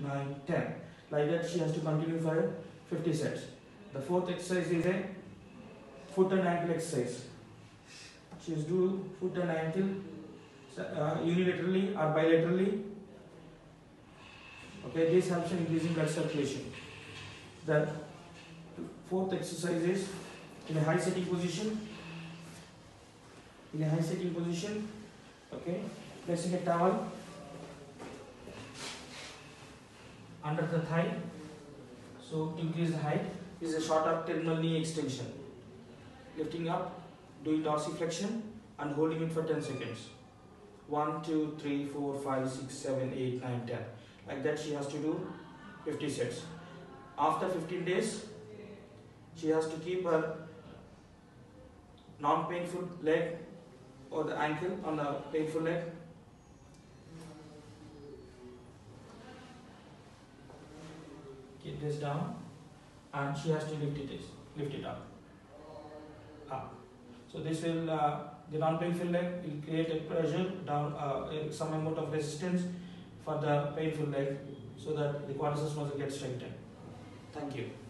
9, 10. Like that she has to continue for 50 sets. The fourth exercise is a foot and ankle exercise. She has to do foot and ankle unilaterally or bilaterally. Okay, this helps in increasing blood circulation. The fourth exercise is in a high sitting position. In a high sitting position, okay, placing a towel under the thigh, so to increase the height. This is a short abdominal knee extension. Lifting up, doing dorsiflexion and holding it for 10 seconds. 1, 2, 3, 4, 5, 6, 7, 8, 9, 10. Like that she has to do 50 sets. After 15 days, she has to keep her non-painful leg or the ankle on the painful leg. Keep this down and she has to lift it up. So this will, the non-painful leg will create a pressure down, some amount of resistance for the painful leg so that the quadriceps muscle gets strengthened. Thank you.